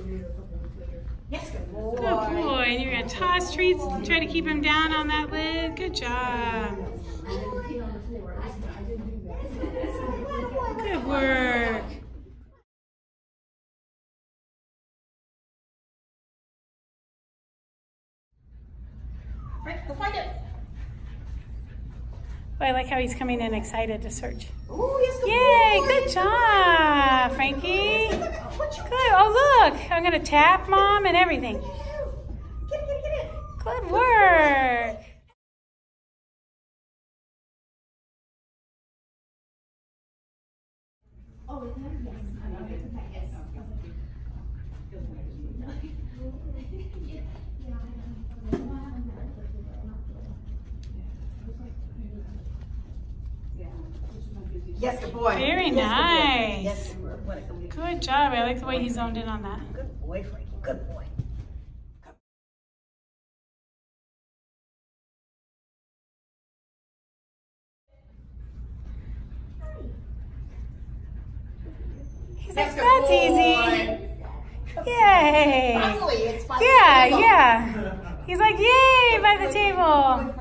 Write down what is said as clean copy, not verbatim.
Yes, good boy. Good boy. And you're going to toss treats to try to keep him down on that lid. Good job. Good work. Frank, go find it. Oh, I like how he's coming in excited to search. Oh, yes, good Yay, boy. good job, Frankie. Good. Oh, look. I'm going to tap Mom and everything. Get it. Good work. Oh, yes. Yes, good boy. Very yes, nice. Yes, Good job. I like the way he zoned in on that. good boy, Frankie. Good boy. He's Yes, like, good that's boy. easy. Yay. Finally, it's by Yeah, the table. yeah. He's like, yay, by the table.